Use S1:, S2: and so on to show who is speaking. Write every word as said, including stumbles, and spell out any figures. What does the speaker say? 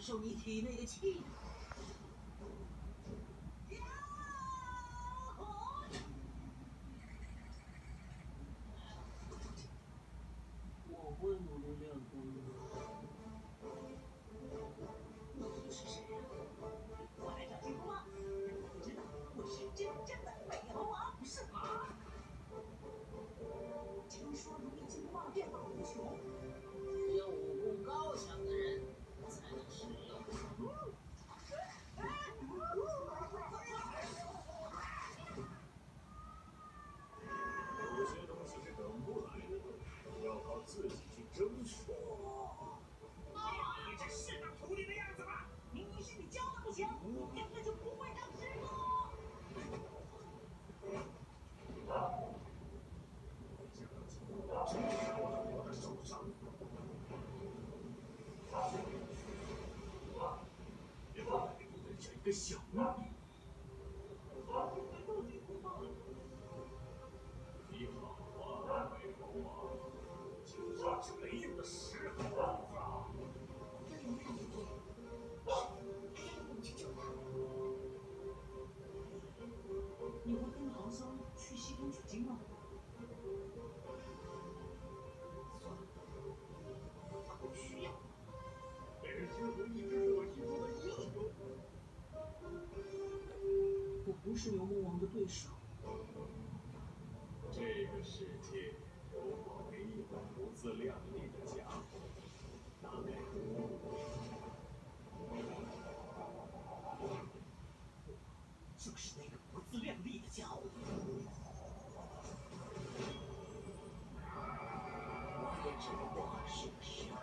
S1: 受你体内的气。我会努力练功的。你是谁呀？我来找金光。不知道我是真正的美猴王，是吗？听说如意金光变化无穷，只有武功高强的人才能使用。
S2: 有些东西是等不来的，要靠自己去争取。
S3: 你这是当徒弟的样子吗？明明是你教的不行，你根本就不会当师傅。
S2: 真是我的手上。别忘了给我分享一个小秘密。你好啊，美猴王，就算是没用的石猴子。
S4: 这灵看不对，是，还是我们去救他。
S1: 你会跟着唐僧去西天取经吗？
S4: 算了，他不需要。
S2: 但是石猴一直是我心中的英雄。
S1: 我不是牛魔王的对手。
S2: 这个世界有我唯一的不自量力的家伙，大概
S1: 就是那个不自量力的家伙。我也只不过是个小